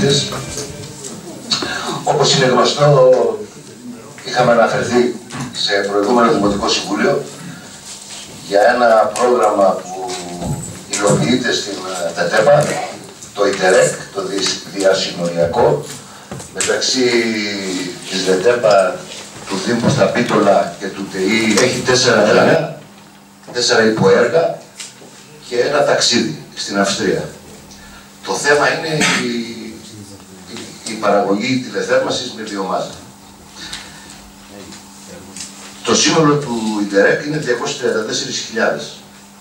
λεβίτες. Όπως είναι γνωστό, είχαμε αναφερθεί σε προηγούμενο Δημοτικό Συμβούλιο για ένα πρόγραμμα που υλοποιείται στην ΤΕΤΕΠΑ, το ΙΤΕΡΕΚ, το διασυνοριακό, μεταξύ της ΤΕΤΕΠΑ, του Δήμου στα Πίτολα και του ΤΕΗ. Έχει 4 έργα, 4 υποέργα και ένα ταξίδι στην Αυστρία. Το θέμα είναι η παραγωγή τηλεθέρμανσης με βιομάζα. Το σύνολο του ΙΤΕΡΕΚ είναι 234.000.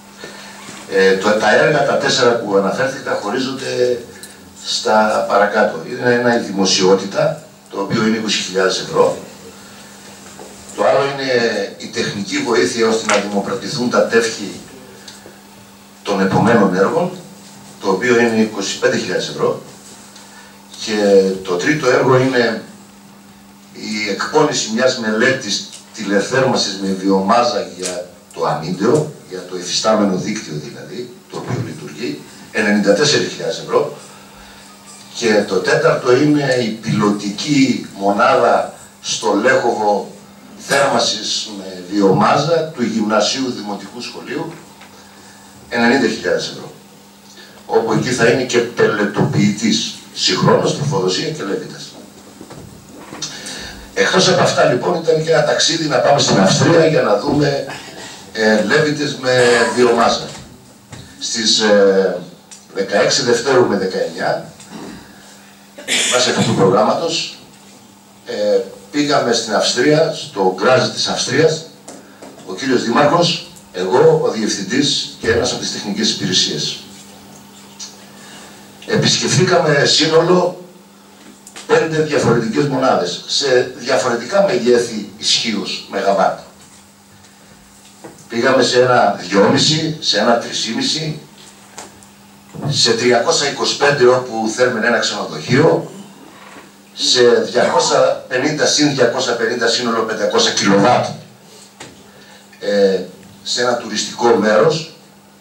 Τα έργα, τα 4 που αναφέρθηκα, χωρίζονται στα παρακάτω. Είναι ένα δημοσιότητα, το οποίο είναι 20.000 ευρώ. Το άλλο είναι η τεχνική βοήθεια ώστε να δημοπρατηθούν τα τεύχη των επομένων έργων, το οποίο είναι 25.000 ευρώ. Και το τρίτο έργο είναι η εκπόνηση μιας μελέτης τηλεθέρμανσης με βιομάζα για το αμύντεο, για το υφιστάμενο δίκτυο δηλαδή, το οποίο λειτουργεί, 94.000 ευρώ. Και το τέταρτο είναι η πιλωτική μονάδα στο Λέχοβο θέρμανσης με βιομάζα του Γυμνασίου Δημοτικού Σχολείου, 90.000 ευρώ. Όπου εκεί θα είναι και πελετοποιητής, συγχρόνως, τροφοδοσία και λεβίτας. Εκτός από αυτά λοιπόν ήταν και ένα ταξίδι να πάμε στην Αυστρία για να δούμε λέβητες με βιομάζα. Στις 16 Δευτέρου με 19, βάσει αυτού του προγράμματος, πήγαμε στην Αυστρία, στο γκράζ της Αυστρίας, ο κύριος Δήμαρχος, εγώ, ο Διευθυντής και ένας από τις τεχνικές υπηρεσίες. Επισκεφθήκαμε σύνολο 5 διαφορετικές μονάδες, σε διαφορετικά μεγέθη ισχύως ΜΒ. Πήγαμε σε ένα 2,5, σε ένα 3,5, σε 325 όπου θέλουμε ένα ξενοδοχείο, σε 250 συν 250 σύνολο 500 κιλοβάτ σε ένα τουριστικό μέρος,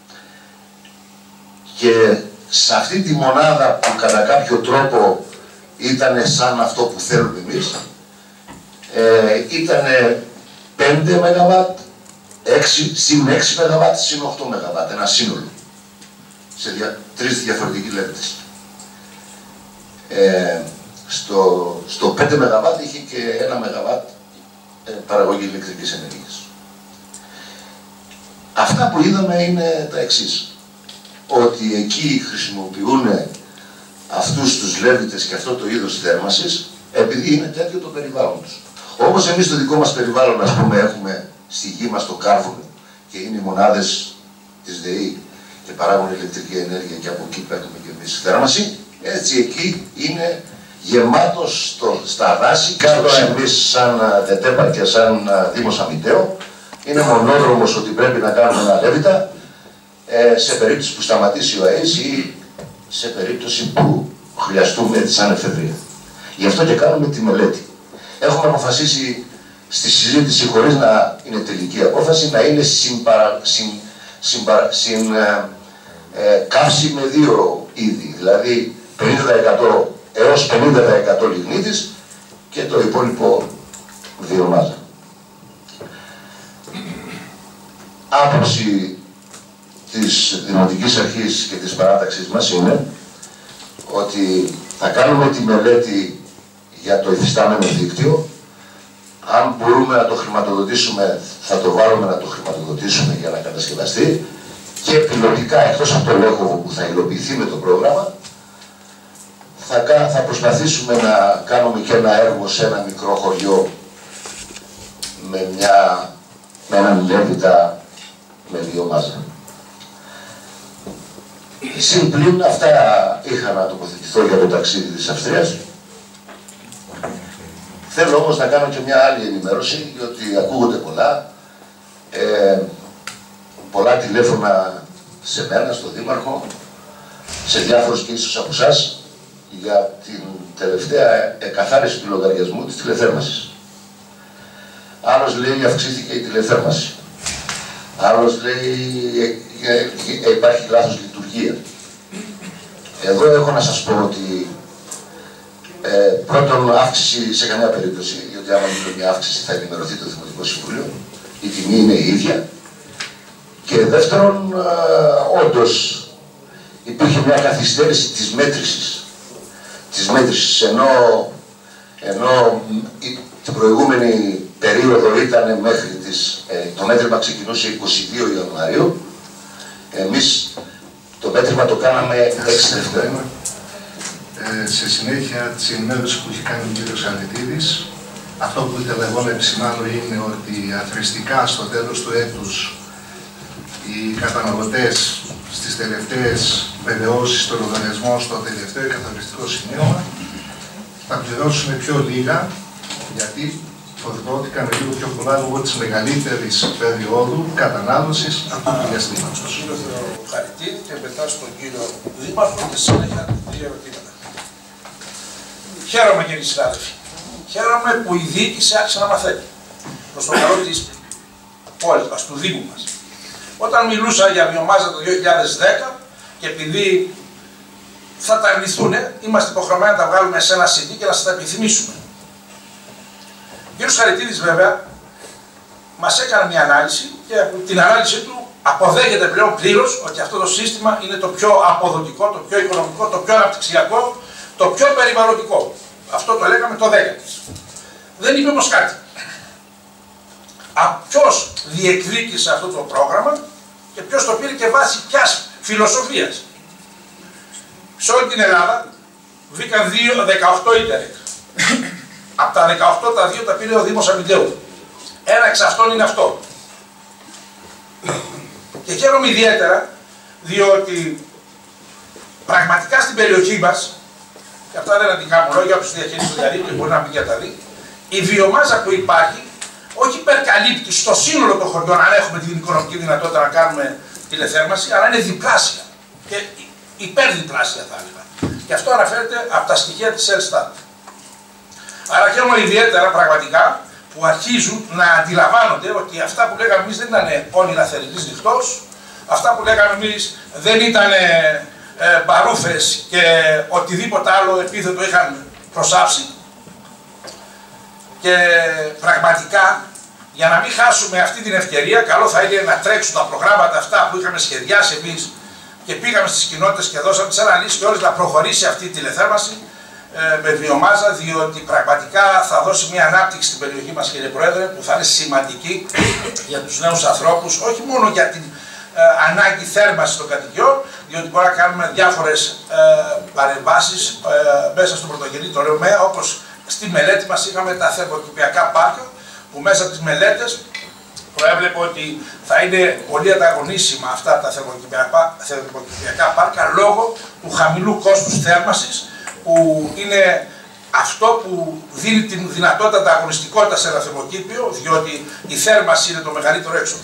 και σε αυτή τη μονάδα που κατά κάποιο τρόπο ήταν σαν αυτό που θέλουμε εμείς, ήταν 5 ΜΒ, συν 6 ΜΒ, συν 8 ΜΒ, ένα σύνολο, σε 3 διαφορετικοί λέβητες. Στο 5 ΜΒ είχε και 1 ΜΒ παραγωγή ηλεκτρικής ενέργειας. Αυτά που είδαμε είναι τα εξής. Ότι εκεί χρησιμοποιούν αυτούς τους λέβητες και αυτό το είδος θέρμανσης επειδή είναι τέτοιο το περιβάλλον τους. Όπως εμείς στο δικό μας περιβάλλον, ας πούμε, έχουμε στη γη μας το κάρβουνο και είναι οι μονάδες της ΔΕΗ και παράγουν ηλεκτρική ενέργεια και από εκεί παίρνουμε και εμείς θέρμανση, έτσι εκεί είναι γεμάτος στα δάση. Κάτω εμείς σαν ΤΕΤΕΠΑ και σαν Δήμος Αμυντέο είναι μονόδρομος ότι πρέπει να κάνουμε ένα λέβητα σε περίπτωση που σταματήσει ο ΑΕΣ ή σε περίπτωση που χρειαστούμε έτσι σαν εφεδρεία. Γι' αυτό και κάνουμε τη μελέτη. Έχουμε αποφασίσει στη συζήτηση, χωρίς να είναι τελική απόφαση, να είναι καύση με 2 είδη, δηλαδή 50% έως 50% λιγνίτης και το υπόλοιπο βιομάζα. Άποψη της Δημοτικής Αρχής και της παράταξης μας είναι ότι θα κάνουμε τη μελέτη για το υφιστάμενο δίκτυο. Αν μπορούμε να το χρηματοδοτήσουμε, θα το βάλουμε να το χρηματοδοτήσουμε για να κατασκευαστεί, και πιλωτικά, εκτός από το Λέχοβο που θα υλοποιηθεί με το πρόγραμμα, θα προσπαθήσουμε να κάνουμε και ένα έργο σε ένα μικρό χωριό με έναν λέβητα με βιομάζα. Συμπλήν αυτά είχα να τοποθετηθώ για το ταξίδι της Αυστρίας. Θέλω όμως να κάνω και μια άλλη ενημέρωση, διότι ακούγονται πολλά τηλέφωνα σε μένα, στον Δήμαρχο, σε διάφορους και ίσως από εσάς, για την τελευταία εκαθάριση του λογαριασμού της τηλεθέρμανσης. Άλλος λέει αυξήθηκε η τηλεθέρμανση. Άλλος λέει υπάρχει λάθος λειτουργία. Εδώ έχω να σας πω ότι Πρώτον, αύξηση σε καμία περίπτωση, γιατί άμα γίνει μια αύξηση θα ενημερωθεί το Δημοτικό Συμβούλιο. Η τιμή είναι η ίδια. Και δεύτερον, όντως υπήρχε μια καθυστέρηση της μέτρησης. Ενώ την προηγούμενη περίοδο ήταν μέχρι το μέτρημα ξεκινούσε 22 Ιανουαρίου, εμείς το μέτρημα το κάναμε 6 Δευτέρα. Σε συνέχεια της ενημέρωσης που έχει κάνει ο κ. Χαριτίδης, αυτό που ήθελα εγώ να επισημάνω είναι ότι αθροιστικά στο τέλος του έτους οι καταναλωτές στις τελευταίες βεβαιώσεις στο λογαριασμό, στο τελευταίο καθαριστικό σημείωμα, θα πληρώσουν πιο λίγα, γιατί φορτώθηκαν λίγο πιο πολλά λόγω της μεγαλύτερης περίοδου κατανάλωσης αυτού του διαστήματος. Στον κύριο Χαριτίδη και μετά στον κύριο Δήμαρχο και συνέχεια δύο ερωτήματα. Χαίρομαι, κύριοι συνάδελφοι. Χαίρομαι που η διοίκηση άρχισε να μαθαίνει προς το καλό της πόλης μας, του Δήμου μας. Όταν μιλούσα για βιομάζα το 2010 και επειδή θα τα αρνηθούν, είμαστε υποχρεωμένοι να τα βγάλουμε σε ένα CD και να σας τα επιθυμίσουμε. Ο κ. Χαριτίδης βέβαια μας έκανε μια ανάλυση και από την ανάλυση του αποδέχεται πλέον πλήρως ότι αυτό το σύστημα είναι το πιο αποδοτικό, το πιο οικονομικό, το πιο αναπτυξιακό, το πιο περιβαλλοντικό. Αυτό το λέγαμε το 10. Δεν είπε όμως κάτι. Ποιος διεκδίκησε αυτό το πρόγραμμα και ποιος το πήρε και βάσει ποιας φιλοσοφίας. Σε όλη την Ελλάδα βγήκαν 18 ίντερνετ. Από τα 18 τα 2 τα πήρε ο Δήμος Αμυντέου. Ένα εξ αυτών είναι αυτό. Και χαίρομαι ιδιαίτερα διότι πραγματικά στην περιοχή μας, και αυτά δεν αντικάμουν λόγια από τους διαχείριστες του διαδίκτυου, μπορεί να μην διαταδεί, η βιομάζα που υπάρχει όχι υπερκαλύπτει στο σύνολο των χωριών, αν έχουμε την οικονομική δυνατότητα να κάνουμε τηλεθέρμανση, αλλά είναι διπλάσια και υπερδιπλάσια θα έλεγα. Και αυτό αναφέρεται από τα στοιχεία της Ελστάτ. Άρα χαίρομαι ιδιαίτερα πραγματικά που αρχίζουν να αντιλαμβάνονται ότι αυτά που λέγαμε εμείς δεν ήταν όνειρα θερινής νυχτός, αυτά που λέγαμε εμείς δεν ήταν μπαρούφες και οτιδήποτε άλλο επίθετο είχαν προσάψει. Και πραγματικά, για να μην χάσουμε αυτή την ευκαιρία, καλό θα είναι να τρέξουν τα προγράμματα αυτά που είχαμε σχεδιάσει εμείς και πήγαμε στις κοινότητες και δώσαμε τις αναλύσεις και όλες να προχωρήσει αυτή η τηλεθέρμανση με βιομάζα, διότι πραγματικά θα δώσει μια ανάπτυξη στην περιοχή μας, κύριε Πρόεδρε, που θα είναι σημαντική για τους νέους ανθρώπους, όχι μόνο για την ανάγκη θέρμανση των κατοικιών, διότι μπορούμε να κάνουμε διάφορες παρεμβάσεις μέσα στον πρωτογενή τομέα, όπως στη μελέτη μας είχαμε τα θερμοκηπιακά πάρκα, που μέσα από τις μελέτες προέβλεπε ότι θα είναι πολύ ανταγωνίσιμα αυτά τα θερμοκηπιακά πάρκα λόγω του χαμηλού κόστους θέρμανσης, που είναι αυτό που δίνει την δυνατότητα ανταγωνιστικότητα σε ένα θερμοκήπιο, διότι η θέρμανση είναι το μεγαλύτερο έξοδο.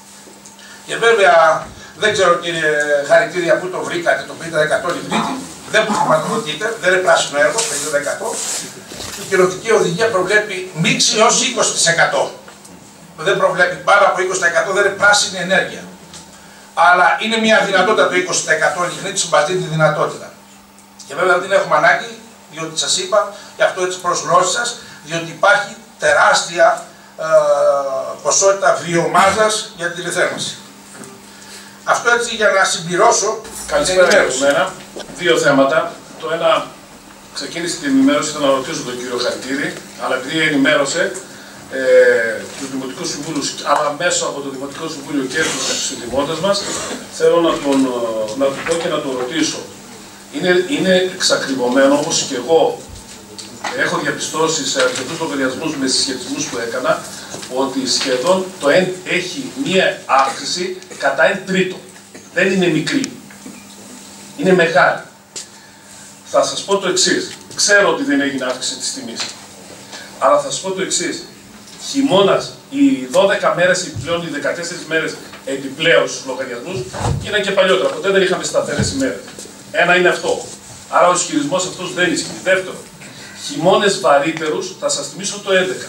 Και βέβαια, δεν ξέρω κύριε Χαριτίδη, πού το βρήκατε το 50% λιγνίτη, δεν που χρηματοδοτείτε, δεν είναι πράσινο έργο, 50%. Η κοινοτική οδηγία προβλέπει μίξη έως 20%. Δεν προβλέπει πάνω από 20%, δεν είναι πράσινη ενέργεια. Αλλά είναι μια δυνατότητα το 20% λιγνίτη που μας δίνει τη δυνατότητα. Και βέβαια δεν έχουμε ανάγκη, διότι σας είπα, και αυτό έτσι προς γνώση σας, διότι υπάρχει τεράστια ποσότητα βιομάζας για την τηλεθέρμανση. Αυτό έτσι για να συμπληρώσω. Καλησπέρα από μένα. Δύο θέματα. Το ένα, ξεκίνησε την ενημέρωση, θα να ρωτήσω τον κύριο Χαριτίδη, αλλά επειδή ενημέρωσε τους Δημοτικούς Συμβούλους, αλλά μέσω από το Δημοτικό Συμβούλιο και τους συντημότες μας, θέλω να του πω και να το ρωτήσω. Είναι εξακριβωμένο, όπως και εγώ έχω διαπιστώσει σε αρκετούς λογαριασμούς με συσχετισμούς που έκανα, ότι σχεδόν το έχει μία αύξηση κατά 1/3. Δεν είναι μικρή. Είναι μεγάλη. Θα σας πω το εξής. Ξέρω ότι δεν έγινε αύξηση της τιμής. Αλλά θα σας πω το εξής. Χειμώνας, οι 12 μέρες επιπλέον, οι 14 μέρες επιπλέον στους λογαριασμούς, είναι και παλιότερα. Ποτέ δεν είχαμε σταθερές ημέρες. Ένα είναι αυτό. Άρα ο ισχυρισμός αυτός δεν ισχύει. Δεύτερο, χειμώνες βαρύτερους, θα σας θυμίσω το 11.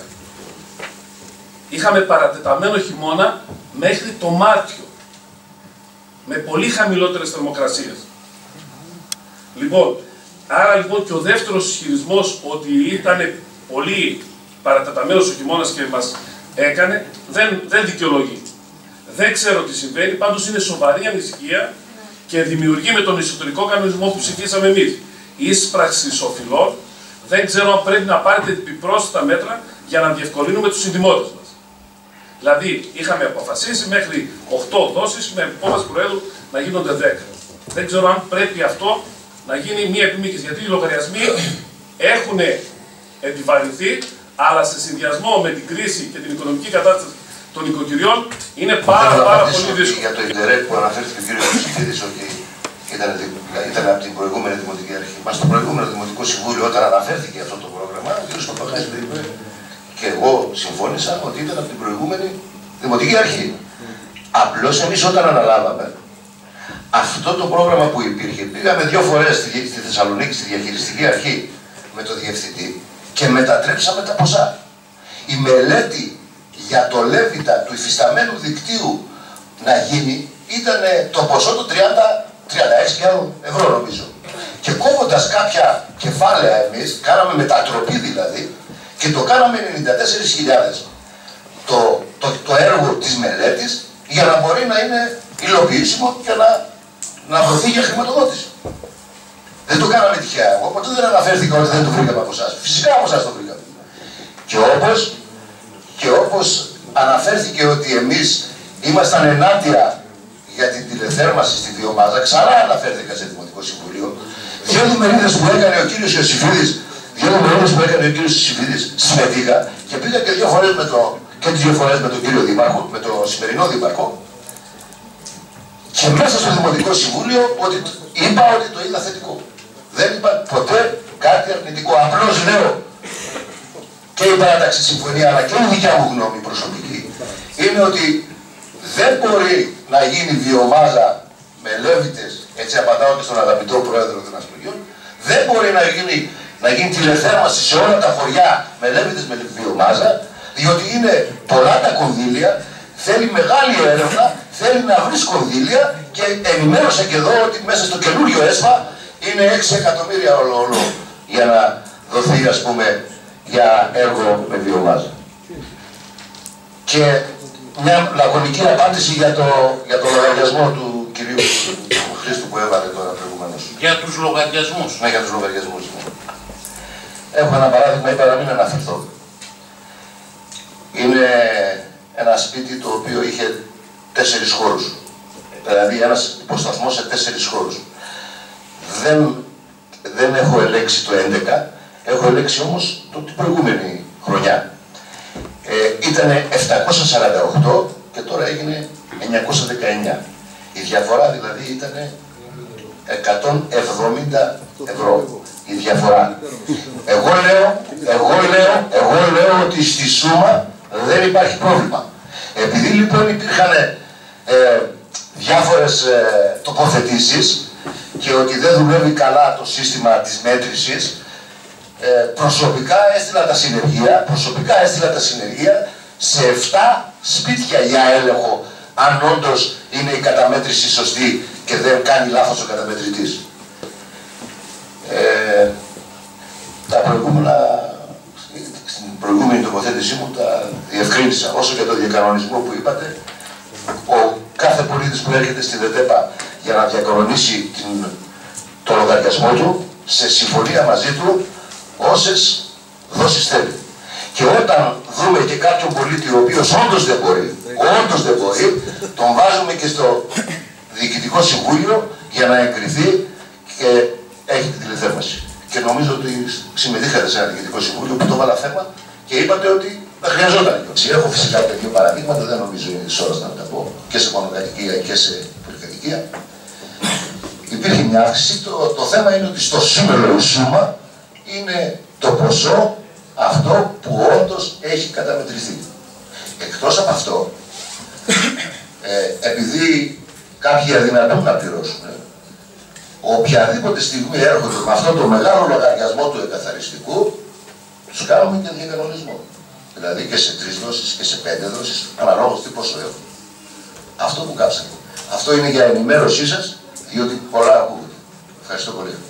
Είχαμε παρατεταμένο χειμώνα μέχρι το Μάρτιο. Με πολύ χαμηλότερες θερμοκρασίες. Λοιπόν, Άρα λοιπόν και ο δεύτερος ισχυρισμός ότι ήταν πολύ παρατεταμένος ο χειμώνας και μας έκανε, δεν δικαιολογεί. Δεν ξέρω τι συμβαίνει, πάντως είναι σοβαρή ανησυχία και δημιουργεί με τον εσωτερικό κανονισμό που ψηφίσαμε εμείς ίσπραξη οφειλών. Δεν ξέρω αν πρέπει να πάρετε επιπρόσθετα μέτρα για να διευκολύνουμε τους συνδημότες μας. Δηλαδή, είχαμε αποφασίσει μέχρι 8 δόσεις με απόφαση Προέδρου να γίνονται 10. Δεν ξέρω αν πρέπει αυτό να γίνει μία επιμήκυση, γιατί οι λογαριασμοί έχουν επιβαρυνθεί, αλλά σε συνδυασμό με την κρίση και την οικονομική κατάσταση των οικοκυριών είναι πάρα πολύ δύσκολο. Για το Ιντερνετ που αναφέρθηκε ο κ. Ψηφίδης ότι ήταν από την προηγούμενη Δημοτική Αρχή. Μα στο προηγούμενο Δημοτικό Συμβούλιο, όταν αναφέρθηκε αυτό το πρόγραμμα, ο κ. Παπαδάκης είπε και εγώ συμφώνησα ότι ήταν από την προηγούμενη Δημοτική Αρχή. Απλώς εμείς όταν αναλάβαμε αυτό το πρόγραμμα που υπήρχε, πήγαμε 2 φορές στη Θεσσαλονίκη, στη διαχειριστική αρχή με το διευθυντή και μετατρέψαμε τα ποσά. Η μελέτη για το λέβητα του υφισταμένου δικτύου να γίνει ήταν το ποσό του 36.000 ευρώ νομίζω. Και κόβοντας κάποια κεφάλαια εμείς, κάναμε μετατροπή δηλαδή και το κάναμε 94.000 το έργο της μελέτης για να μπορεί να είναι υλοποιήσιμο και να δοθεί για χρηματοδότηση. Δεν το κάναμε τυχαία. Οπότε δεν αναφέρθηκα ότι δεν το βρήκαμε από εσάς. Φυσικά από εσάς το βρήκαμε. Και όπως αναφέρθηκε ότι εμείς ήμασταν ενάντια για την τηλεθέρμανση στη βιομάζα, ξανά αναφέρθηκα σε Δημοτικό Συμβουλίο. 2 διμερίδες που έκανε ο κύριος Ιωσήφιδης, συμμετείχα και πήγα και 2 φορές με τον κύριο Δήμαρχο, με τον σημερινό Δήμαρχο. Και μέσα στο Δημοτικό Συμβούλιο είπα ότι το είδα θετικό. Δεν είπα ποτέ κάτι αρνητικό. Απλώς λέω και η παράταξη συμφωνία, αλλά και η δικιά μου γνώμη προσωπική, είναι ότι δεν μπορεί να γίνει βιομάζα με λέβητες, έτσι απαντάω και στον αγαπητό Πρόεδρο των Αστουργιών, δεν μπορεί να γίνει τηλεθέρμανση σε όλα τα χωριά με λέβητες με βιομάζα, διότι είναι πολλά τα κονδύλια, θέλει μεγάλη έρευνα, θέλει να βρει κονδύλια και ενημέρωσα και εδώ ότι μέσα στο καινούριο ΕΣΠΑ είναι 6 εκατομμύρια όλο για να δοθεί, ας πούμε, για έργο με βιομάζα. Και μια λακωνική απάντηση για το λογαριασμό του κυρίου Χρήστου που έβαλε τώρα προηγουμένως. Για τους λογαριασμούς. Ναι, για τους λογαριασμούς. Έχω ένα παράδειγμα, είπα να μην αναφερθώ. Είναι ένα σπίτι το οποίο είχε 4 χώρους. Δηλαδή ένας υποσταθμός σε 4 χώρους. Δεν έχω ελέγξει το 11, έχω ελέγξει όμως την προηγούμενη χρονιά. Ήτανε 748 και τώρα έγινε 919. Η διαφορά δηλαδή ήτανε 170 ευρώ. Η διαφορά. Εγώ λέω ότι στη σούμα δεν υπάρχει πρόβλημα. Επειδή λοιπόν υπήρχαν διάφορες τοποθετήσεις και ότι δεν δουλεύει καλά το σύστημα της μέτρησης, προσωπικά έστειλα τα συνεργεία σε 7 σπίτια για έλεγχο αν όντως είναι η καταμέτρηση σωστή και δεν κάνει λάθος ο καταμετρητής. Τα προηγούμενα, στην προηγούμενη τοποθέτησή μου τα διευκρίνησα. Όσο και το διακανονισμό που είπατε, ο κάθε πολίτης που έρχεται στη ΔΕΤΕΠΑ για να διακανονίσει το λογαριασμό του, σε συμφωνία μαζί του, όσες δόσεις θέλει. Και όταν δούμε και κάποιον πολίτη ο οποίος όντως δεν μπορεί, τον βάζουμε και στο Διοικητικό Συμβούλιο για να εγκριθεί και έχει τη τηλεθέρμανση. Και νομίζω ότι συμμετείχατε σε ένα Διοικητικό Συμβούλιο που το βάλα θέμα και είπατε ότι δεν χρειαζόταν. Έχω φυσικά και 2 παραδείγματα, δεν νομίζω είναι της ώρας να τα πω, και σε μονοκατοικία και σε πολυκατοικία. Υπήρχε μια αύξηση. Το θέμα είναι ότι στο σύνολο η σούμα είναι το ποσό αυτό που όντως έχει καταμετρηθεί. Εκτός από αυτό, επειδή κάποιοι αδυνατούν να πληρώσουν, οποιαδήποτε στιγμή έρχονται με αυτό το μεγάλο λογαριασμό του εκαθαριστικού, τους κάνουμε και διακανονισμό. Δηλαδή και σε 3 δόσεις και σε 5 δόσεις, αναλόγως τι ποσό έχουν. Αυτό που κάψατε. Αυτό είναι για ενημέρωσή σας, διότι πολλά ακούγονται. Ευχαριστώ πολύ.